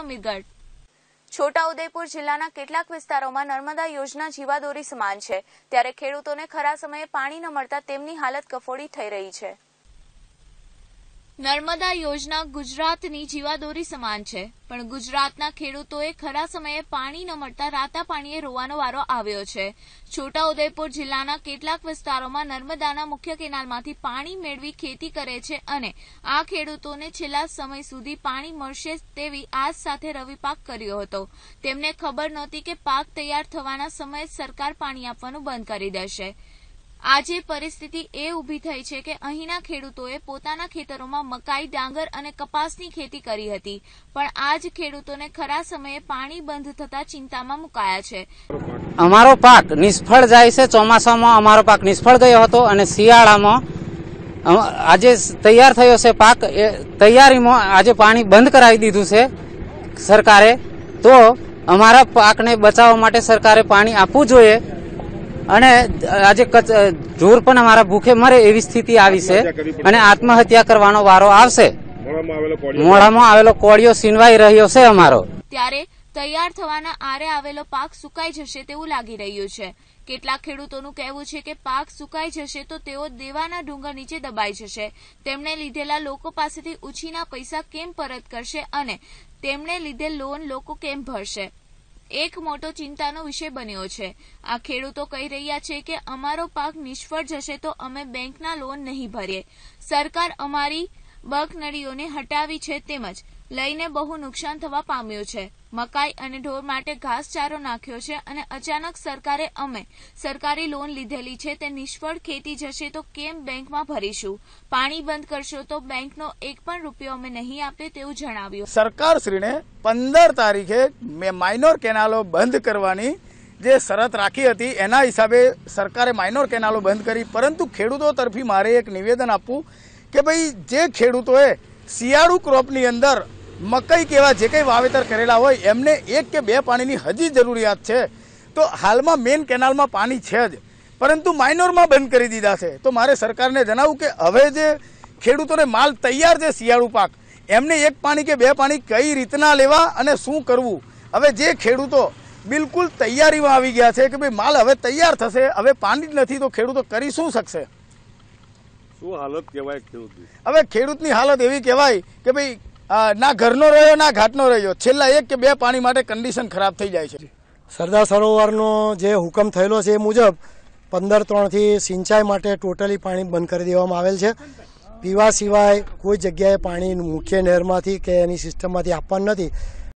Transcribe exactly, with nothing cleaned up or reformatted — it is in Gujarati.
મીરગઢ છોટાઉદેપુર જિલ્લાના કેટલાક વિસ્તારોમાં નર્મદા યોજના જીવાદોરી સમાન છે, ત્યારે ખેડૂતોને ખરા સમયે પાણી ન મળતા તેમની હાલત કફોડી થઈ રહી છે। નર્મદા યોજના ગુજરાતની જીવાદોરી સમાન છે, પણ ગુજરાતના ખેડૂતોએ ખરા સમયે પાણી ન મળતા રાતા પાણીએ રોવાનો વારો આવ્યો છે। છોટાઉદેપુર જિલ્લાના કેટલાક વિસ્તારોમાં નર્મદાના મુખ્ય કેનાલમાંથી પાણી મેળવી ખેતી કરે છે અને આ ખેડૂતોને છેલ્લા સમય સુધી પાણી મળશે તેવી આશ સાથે રવિ પાક કર્યો હતો। તેમને ખબર નહોતી કે પાક તૈયાર થવાના સમયે સરકાર પાણી આપવાનું બંધ કરી દેશે। આજે પરિસ્થિતિ એ ઊભી થઈ છે કે અહીંના ખેડૂતોએ પોતાના ખેતરોમાં મકાઈ, ડાંગર અને કપાસની ખેતી કરી હતી, પણ આજ ખેડૂતોને ખરા સમયે પાણી બંધ થતા ચિંતામાં મુકાયા છે। અમારો પાક નિષ્ફળ જાય છે। ચોમાસામાં અમારો પાક નિષ્ફળ ગયો હતો અને શિયાળામાં આજે તૈયાર થયો છે પાક, તૈયારીમાં આજે પાણી બંધ કરાવી દીધું છે સરકારે। તો અમારા પાકને બચાવવા માટે સરકારે પાણી આપવું જોઈએ અને આજે ઢોર પણ અમારા ભૂખે મરે એવી સ્થિતિ આવી છે અને આત્મહત્યા કરવાનો વારો આવશે। મોઢામાં આવેલો કોળિયો સીનવાઈ રહ્યો છે અમારો। ત્યારે તૈયાર થવાના આરે આવેલો પાક સુકાઈ જશે તેવું લાગી રહ્યું છે। કેટલાક ખેડૂતોનું કહેવું છે કે પાક સુકાઈ જશે તો તેઓ દેવાના ડુંગર નીચે દબાઈ જશે। તેમણે લીધેલા લોકો પાસેથી ઉછીના પૈસા કેમ પરત કરશે અને તેમણે લીધેલ લોન લોકો કેમ ભરશે, એક મોટો ચિંતાનો વિષય બન્યો છે। આ ખેડૂતો કહી રહ્યા છે કે અમારો પાક નિષ્ફળ જશે તો અમે બેંકના લોન નહીં ભરીએ। સરકાર અમારી બકનડીઓને હટાવી છે તેમજ લઈને બહુ નુકસાન થવા પામ્યું છે। મકાઈ અને ઢોર માટે ઘાસચારો નાખ્યો છે અને અચાનક સરકારે અમે સરકારી લોન લીધેલી છે તે નિષ્ફળ ખેતી જશે તો કેમ બેંકમાં ભરીશું? પાણી બંધ કરશો તો બેંકનો એક પણ રૂપિયો અમે નહીં આપીએ તેવું જણાવ્યું। સરકારશ્રીને પંદર તારીખે માઇનોર કેનાલો બંધ કરવાની જે શરત રાખી હતી એના હિસાબે સરકારે માઇનોર કેનાલો બંધ કરી, પરંતુ ખેડૂતો તરફી મારે એક નિવેદન આપવું કે ભાઈ જે ખેડૂતોએ શિયાળુ ક્રોપની અંદર મકાઈ કેવા જે કંઈ વાવેતર કરેલા હોય એમને એક કે બે પાણીની હજી જરૂરિયાત છે, તો હાલમાં મેઇન કેનાલમાં પાણી છે જ, પરંતુ માઇનોરમાં બંધ કરી દીધા છે। તો મારે સરકારને જણાવું કે હવે જે ખેડૂતોને માલ તૈયાર છે શિયાળુ પાક, એમને એક પાણી કે બે પાણી કઈ રીતના લેવા અને શું કરવું? હવે જે ખેડૂતો બિલકુલ તૈયારીમાં આવી ગયા છે કે ભાઈ માલ હવે તૈયાર થશે, હવે પાણી જ નથી, તો ખેડૂતો કરી શું શકશે? શું હાલત કહેવાય ખેડૂતની? હવે ખેડૂતની હાલત એવી કહેવાય કે ભાઈ ના ઘરનો રહ્યો ના ઘાટનો રહ્યો, છેલ્લા એક કે બે પાણી માટે કન્ડિશન ખરાબ થઈ જાય છે। સરદાર સરોવરનો જે હુકમ થયેલો છે એ મુજબ પંદર ત્રણથી સિંચાઈ માટે ટોટલી પાણી બંધ કરી દેવામાં આવેલ છે। પીવા સિવાય કોઈ જગ્યાએ પાણી મુખ્ય નહેરમાંથી કે એની સિસ્ટમમાંથી આપવાનું નથી।